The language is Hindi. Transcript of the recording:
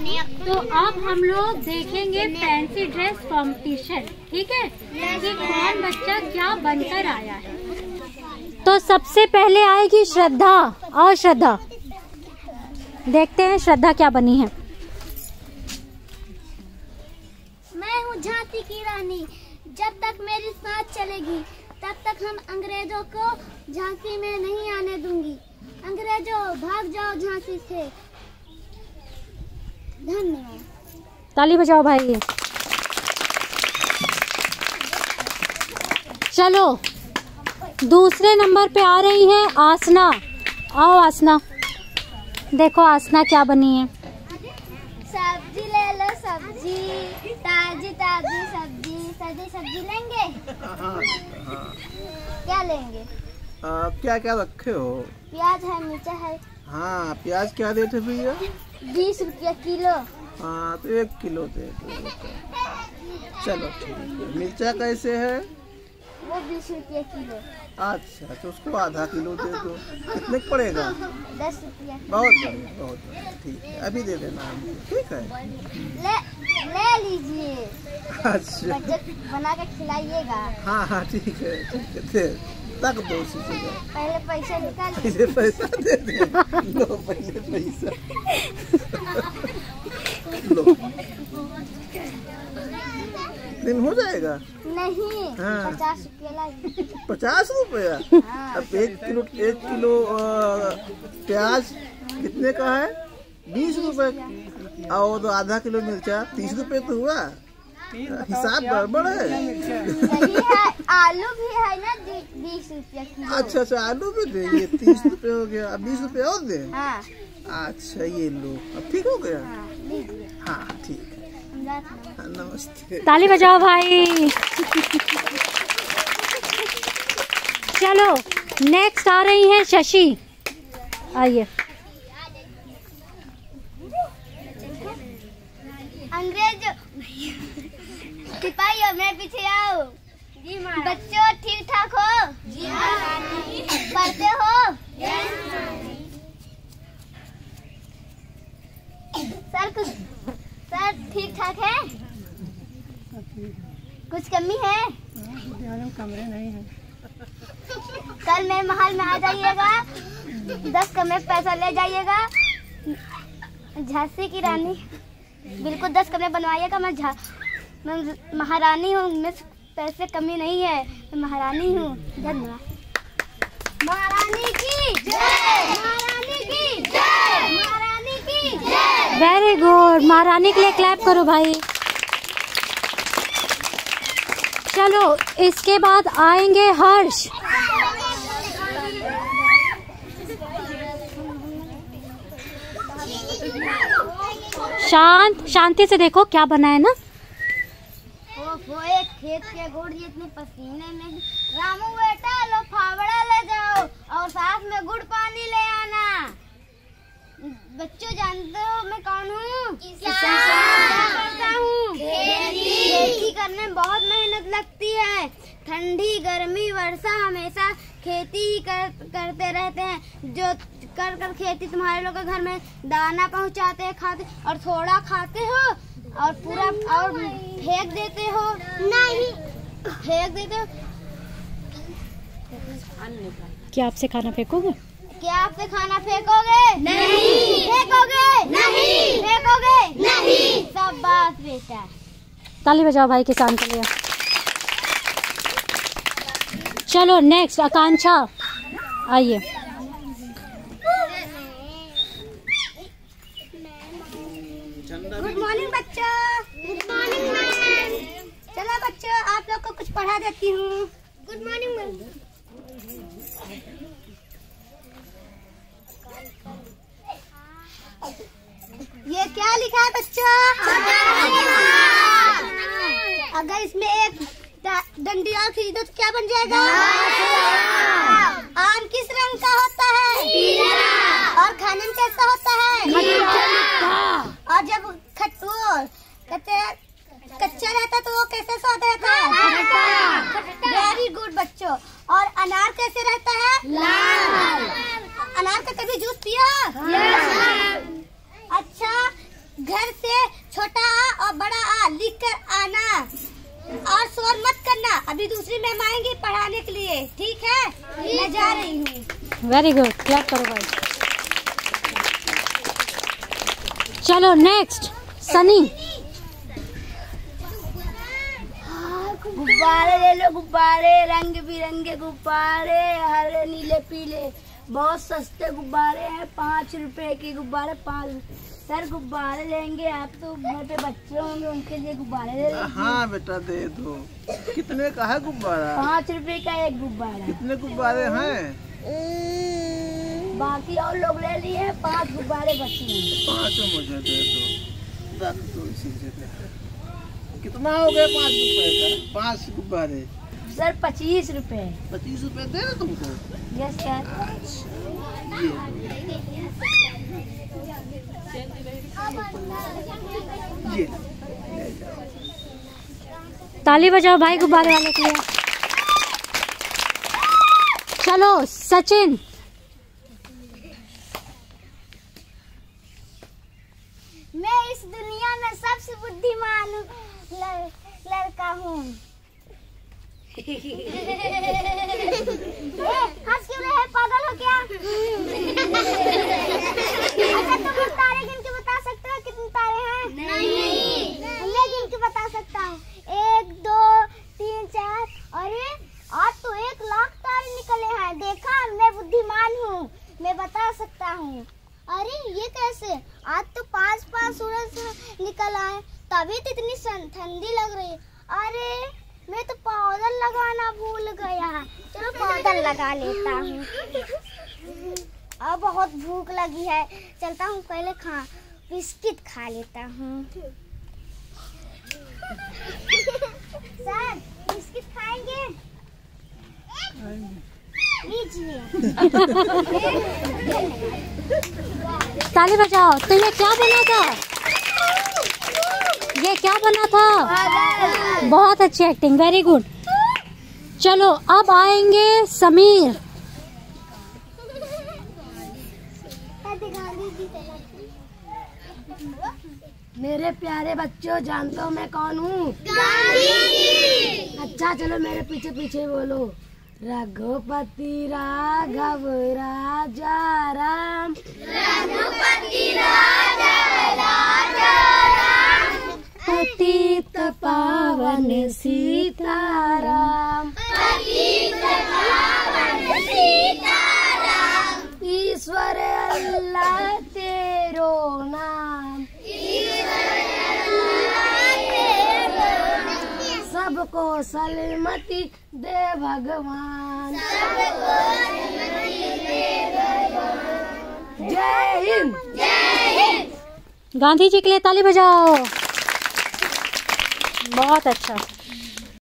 तो अब हम लोग देखेंगे फैंसी ड्रेस कंपटीशन, ठीक है, कि कौन बच्चा क्या बनकर आया है। तो सबसे पहले आएगी श्रद्धा। और श्रद्धा, देखते हैं श्रद्धा क्या बनी है। मैं हूँ झांसी की रानी। जब तक मेरी सांस चलेगी तब तक हम अंग्रेजों को झांसी में नहीं आने दूंगी। अंग्रेजों भाग जाओ झांसी से। धन्यवाद। ताली बजाओ भाई। चलो दूसरे नंबर पे आ रही है आसना। आओ आसना, देखो आसना क्या बनी है। सब्जी ले लो, सब्जी ताजी ताजी सब्जी। ताजी सब्जी लेंगे? क्या लेंगे? क्या क्या रखे हो? प्याज है, मिर्चा है। हाँ, प्याज क्या रेट है भैया? 20 रुपया किलो। हाँ तो 1 किलो दे दो। चलो ठीक है। मिर्चा कैसे है? वो 20 रुपया किलो। अच्छा तो उसको आधा किलो दे दो। कितने पड़ेगा? 10 रुपया। बहुत बढ़िया, बहुत बढ़िया। ठीक है, अभी दे देना हमको, ठीक है। ले लीजिए। अच्छा बजट बना के खिलाइएगा। हाँ हाँ ठीक है, दे तक दो उसी जगह। पहले पैसा निकाल। पहले पैसा दे दे। लो पहले पैसा लो। दिन हो जाएगा? नहीं। हाँ। 50 रुपया लाइए। 50 रुपया? हाँ। अब 1 किलो प्याज कितने का है? 20 रुपए। और आधा किलो मिर्चा 30 रुपए तो हुआ। हिसाब गड़बड़ है। सही है। आलू भी है ना 20 रुपया किलो। अच्छा आलू भी देंगे। 30 रुपए हो गया। अब 20 रुपए और दे। हाँ। अच्छा ये लो, अब ठीक हो गया। हाँ, लीजिए। हाँ ठीक है। हाँ, नमस्ते। ताली बजाओ भाई। चलो नेक्स्ट आ रही है शशि। आइए। अंग्रेज सिपाही मेरे पीछे आओ। जी बच्चों ठीक ठाक हो? जी पढ़ते हो? सर ठीक ठाक है? कुछ कमी है? कमरे नहीं है। कल मेरे महल में आ जाइएगा। 10 कमरे पैसा ले जाइएगा। झांसी की रानी, बिल्कुल 10 कमरे बनवाइएगा। मैं महारानी हूँ, मैं पैसे कमी नहीं है, मैं महारानी हूँ। धन्यवाद। महारानी की जय। महारानी की जय। महारानी की जय। वेरी गुड, महारानी के लिए क्लैप करो भाई। चलो इसके बाद आएंगे हर्ष। शांति से देखो क्या बना है ना। वो एक खेत के गुड़ जितने पसीने में। रामू बेटा लो फावड़ा ले जाओ और साथ में गुड़ पानी ले आना। बच्चों जानते हो मैं कौन हूँ? क्या करता हूँ? खेती करने में बहुत मेहनत लगती है। ठंडी गर्मी वर्षा हमेशा खेती ही करते रहते हैं। जो कर खेती तुम्हारे लोग के घर में दाना पहुँचाते हैं, खाते और थोड़ा खाते हो और पूरा और फेंक देते हो। नहीं फेंक देते हो। क्या आपसे खाना फेंकोगे? क्या आपसे खाना फेंकोगे? नहीं। फेंकोगे? नहीं। फेंकोगे? नहीं। सब बात बेटा। ताली बजाओ भाई किसान के लिए। चलो नेक्स्ट आकांक्षा, आइए। गुड मॉर्निंग बच्चों। Good morning ma'am. चलो बच्चों आप लोग को कुछ पढ़ा देती हूँ। Good morning ma'am. ये क्या लिखा है बच्चों? अगर इसमें एक डंडी और खरीदो तो क्या बन जाएगा? आम किस रंग का होता है? पीला। और खाने में कैसा होता है? और जब कच्चा रहता है तो वो कैसे स्वाद रहता है? वेरी गुड बच्चों। और अनार कैसे रहता है? लाल। अनार का कभी जूस पिया? अच्छा घर से छोटा आ और बड़ा आ लिख कर आना और शोर मत करना। अभी दूसरी मैम आएंगी पढ़ाने के लिए, ठीक है? मैं जा रही हूँ। वेरी गुड, क्लैप करो भाई। चलो नेक्स्ट सनी। गुब्बारे ले लो, गुब्बारे रंग बिरंगे गुब्बारे, हरे नीले पीले, बहुत सस्ते गुब्बारे हैं। 5 रुपए के गुब्बारे 5। सर गुब्बारे लेंगे आप तो घर पे बच्चे होंगे उनके लिए गुब्बारे ले लेंगे। हाँ बेटा दे दो। कितने का है गुब्बारा? 5 रुपए का एक गुब्बारा। कितने गुब्बारे हैं? बाकी और लोग ले लिए, 5 गुब्बारे बचे हैं। 5 मुझे दे दो। रख दो इसी जगह। कितना हो गया 5 रुपए का? 5 गुब्बारे सर 25 रुपए। 25 रुपए दे रहे तुमको? Yes sir. ये ताली बजाओ भाई गुब्बारे वाले के लिए। चलो सचिन। मैं इस दुनिया में सबसे बुद्धिमान लड़का हूँ। हंस क्यों रहे, पागल हो क्या? अच्छा तुम तारे गिन के बता सकते हो कितने तारे हैं? नहीं। मैं गिन के बता सकता हूँ। 1 2 3 4। अरे आज तो 1 लाख तारे निकले हैं। देखा, मैं बुद्धिमान हूँ, मैं बता सकता हूँ। अरे ये कैसे? आज तो 5 सूरज निकल आए, तभी तो इतनी ठंडी लग रही है। अरे मैं तो पाउडर लगाना भूल गया। चलो पाउडर लगा लेता हूँ। अब बहुत भूख लगी है, चलता हूँ पहले बिस्किट खा लेता हूँ। सर बिस्किट खाएंगे? लीजिए। ताली बजाओ। तो ये क्या बना था? ये क्या बना था? बहुत अच्छी एक्टिंग, वेरी गुड। चलो अब आएंगे समीर। मेरे प्यारे बच्चों, जानते हो मैं कौन हूँ? अच्छा चलो मेरे पीछे पीछे बोलो। रघुपति राघव राजा राम, रघुपति राघव राजा राम, पतित पावन सीताराम, पतित पावन सीताराम, ईश्वर अल्लाह तेरो नाम, सबको सलामती दे भगवान, जय हिंद। गांधी जी के लिए ताली बजाओ। बहुत अच्छा।